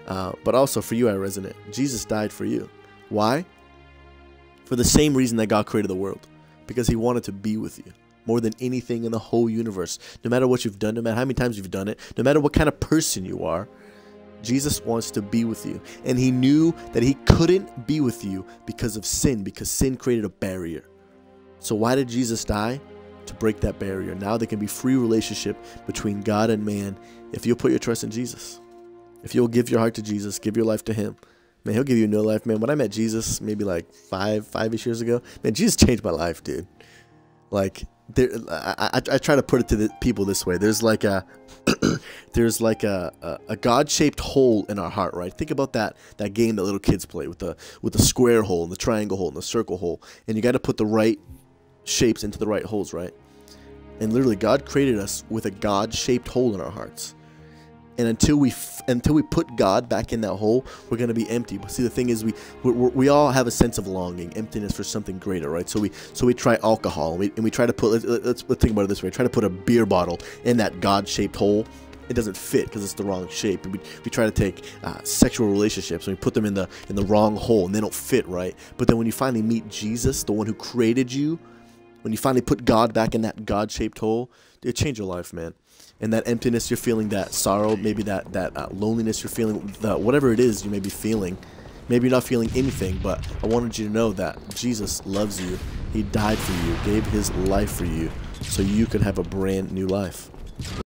but also for you I resonate. Jesus died for you. Why? For the same reason that God created the world. Because he wanted to be with you more than anything in the whole universe. No matter what you've done, no matter how many times you've done it, no matter what kind of person you are, Jesus wants to be with you. And he knew that he couldn't be with you because of sin, because sin created a barrier. So why did Jesus die? To break that barrier. Now there can be free relationship between God and man if you'll put your trust in Jesus. If you'll give your heart to Jesus, give your life to him, man, he'll give you a new life, man. When I met Jesus, maybe like five-ish years ago, man, Jesus changed my life, dude. Like, I try to put it to the people this way. There's like a God-shaped hole in our heart, right? Think about that game that little kids play with the square hole and the triangle hole and the circle hole, and you got to put the right shapes into the right holes, right? And literally, God created us with a God-shaped hole in our hearts. And until we put God back in that hole, we're going to be empty. But see, the thing is, we all have a sense of longing, emptiness for something greater, right? So we try alcohol, and we try to put, let's think about it this way, try to put a beer bottle in that God-shaped hole. It doesn't fit because it's the wrong shape. We try to take sexual relationships and we put them in the wrong hole, and they don't fit right. But then when you finally meet Jesus, the one who created you, when you finally put God back in that God-shaped hole, it changed your life, man. And that emptiness you're feeling, that sorrow, maybe that loneliness you're feeling, whatever it is you may be feeling, maybe you're not feeling anything, but I wanted you to know that Jesus loves you. He died for you, gave his life for you, so you could have a brand new life.